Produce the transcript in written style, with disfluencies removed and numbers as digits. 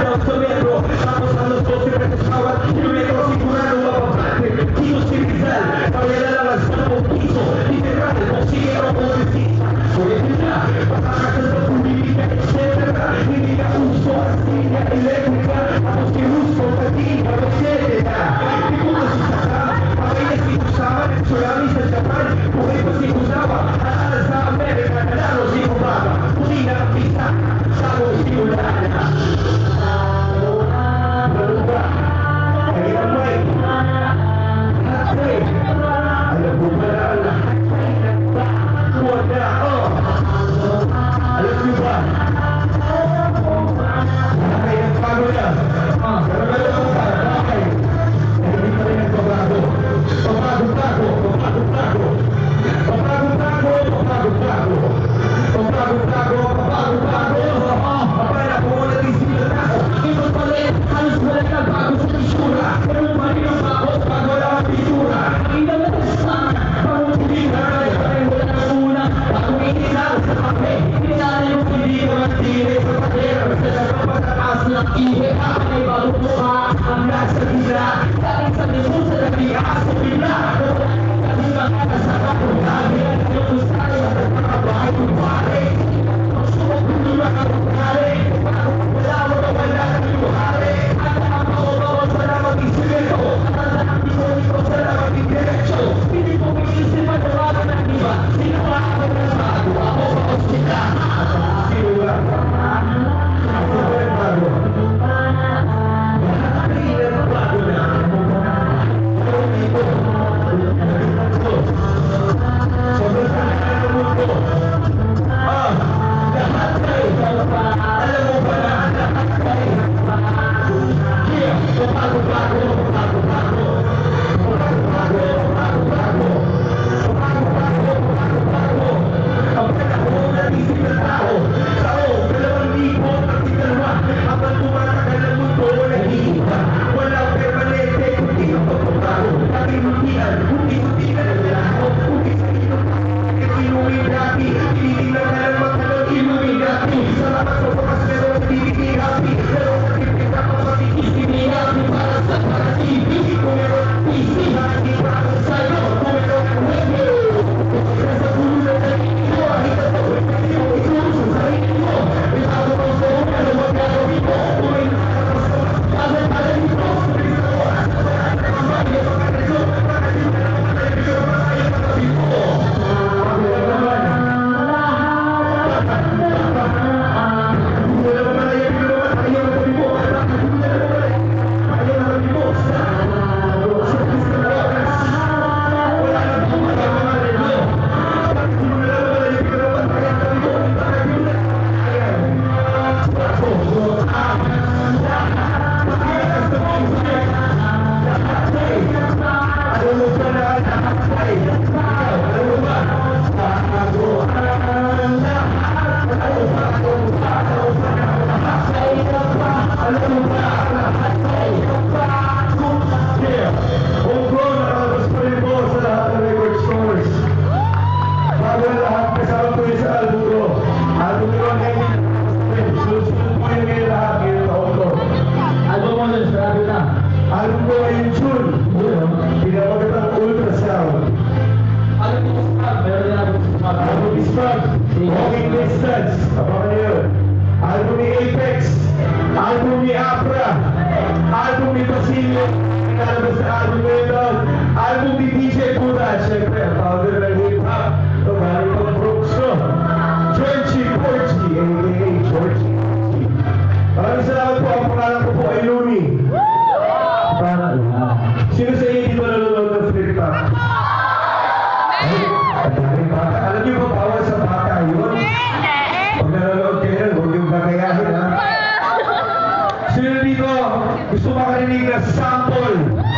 sa metro, tapos ang los 12 pesos bawat kilometro, sigurado mapapante. Kino si Rizal, pamela lang ang 10 piso, literal, boksingero o desista. Pwede na, pasakasal sa pumilika, etc. Hindi na uso ang sinya elektrika, ako si Russo, pati, Marosete na. Di ko masusaka, pakay na si Kusama, tsunami sa Japan, buhay pa si Kusawa, alala sa Amerika, nanalo si Obama, huli na ang pisa, sabo simula na. Berubah, kaya ramai, hati, alam mo ba na lahat ay nagbago na, alam niyo ba? Bakit nagbago na? Pero alam mo ba, bakit? Hindi pa rin nagbabago. Pabago-bago, pabago-bago. Pabago-bago, pabago-bago. Pabago-bago, pabago-bago. Papala ko mo nag-isipan ako. Ito pala eh, halos wala na bago sa isura. Pero mali ang bago, bago lang ang isura. Ina na sa bagong hindi na rin, wala na una. Bagong itinalo sa kape. Pinala yung hindi ko ng tire sa patera. Sa napapatakas ng ihe, ay bagong mukha ang nasa gila. Galing sa limu sa nabiya, sa bila. Kasi mga kasama ko lagi ang yung usay at nagkakabahay ng pare. Magsumok ko nila ang pare. Wala mo na wala ng iluhari. At ang mababawas sa lamang isimento. At ang iko sa lamang idiretso. Hindi ko mag-isip at wala ng iba. Sino ba ako na bago? Ako ba o sila? Sino ba? Ako ba yung bago? Bakit na bago na? Ako dito. Sobrang sana ng mundo. Lahat kayo. Alam mo ba na lahat kayo? Yeah, pabago-bago, pabago-bago. Pabago-bago, pabago-bago. Pabago-bago, pabago-bago. Ang panahon na isip ng tao. Tao, 2,032. Habang tumatagal ang mundo, nag-iiba. Walang permanente, kundi ang pagbabago. Pag-inutian, unti-unti na naglaho. Unti sa inong Illuminati, tinitingnan na ng mga Illuminati. Salamat sa wakas pero nagtitiking happy. Pero nagtitiking ako makikisinihapi para sa para TV. Kung meron ang PC, hindi pa ako sa'yo. Kung meron ang radio, nasa pulo na sarili mo. Hita sa website mo, ituro sa sarili mo. Itago mo sa una na magagawin mo. Kung may nakakapos mo, pagod-pagod dito. Sabihin sa oras, sa lahat ng mga bagay, mga reso, para din na naman ang telebisyon na masaya sa tabi mo. Album ko ay yung June. Pinapagkat ang ultrasound. Album ko Smart, meron din album ko Smart. Album ni Smart, Walking Distance. Abangan niyo yun. Album ni Apex. Album ni Afra. Album ni Basilio. Pinalabas na album ko yun. Album ni DJ Buda. Siyempre, ang founder ng hip-hop. Ito, galing pang Brooks, no? Georgie Porgy, a.k.a. Georgie. Maraming salamat po. Ang pangalan ko po ay Luni. Sino sa inyo dito nanonood ng Flip Top? Alam niyo ba bawal sa bata yun? Pag nanonood kayo, huwag yung bagayahin, ha? Sino dito gusto makarinig na sample